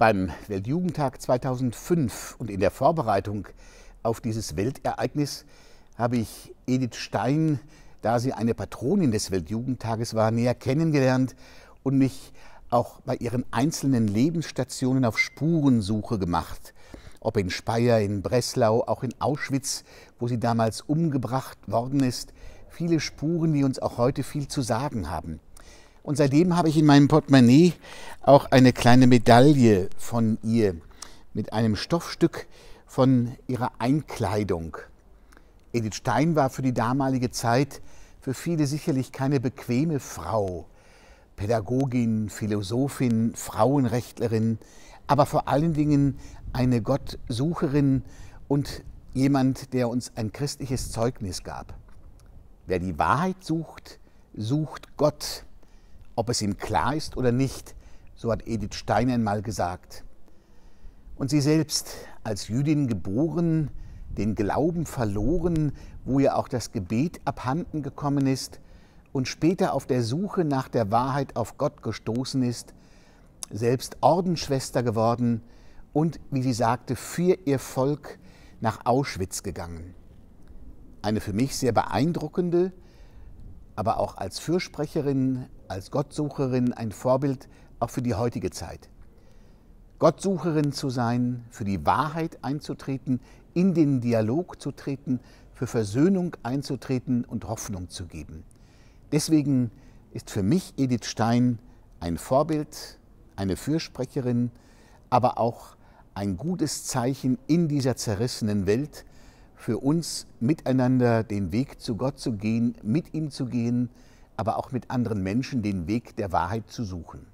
Beim Weltjugendtag 2005 und in der Vorbereitung auf dieses Weltereignis habe ich Edith Stein, da sie eine Patronin des Weltjugendtages war, näher kennengelernt und mich auch bei ihren einzelnen Lebensstationen auf Spurensuche gemacht. Ob in Speyer, in Breslau, auch in Auschwitz, wo sie damals umgebracht worden ist. Viele Spuren, die uns auch heute viel zu sagen haben. Und seitdem habe ich in meinem Portemonnaie auch eine kleine Medaille von ihr mit einem Stoffstück von ihrer Einkleidung. Edith Stein war für die damalige Zeit für viele sicherlich keine bequeme Frau. Pädagogin, Philosophin, Frauenrechtlerin, aber vor allen Dingen eine Gottsucherin und jemand, der uns ein christliches Zeugnis gab. Wer die Wahrheit sucht, sucht Gott. Ob es ihm klar ist oder nicht, so hat Edith Stein einmal gesagt. Und sie selbst, als Jüdin geboren, den Glauben verloren, wo ihr auch das Gebet abhanden gekommen ist und später auf der Suche nach der Wahrheit auf Gott gestoßen ist, selbst Ordensschwester geworden und, wie sie sagte, für ihr Volk nach Auschwitz gegangen. Eine für mich sehr beeindruckende, aber auch als Fürsprecherin, als Gottsucherin ein Vorbild auch für die heutige Zeit. Gottsucherin zu sein, für die Wahrheit einzutreten, in den Dialog zu treten, für Versöhnung einzutreten und Hoffnung zu geben. Deswegen ist für mich Edith Stein ein Vorbild, eine Fürsprecherin, aber auch ein gutes Zeichen in dieser zerrissenen Welt, für uns miteinander den Weg zu Gott zu gehen, mit ihm zu gehen, aber auch mit anderen Menschen den Weg der Wahrheit zu suchen.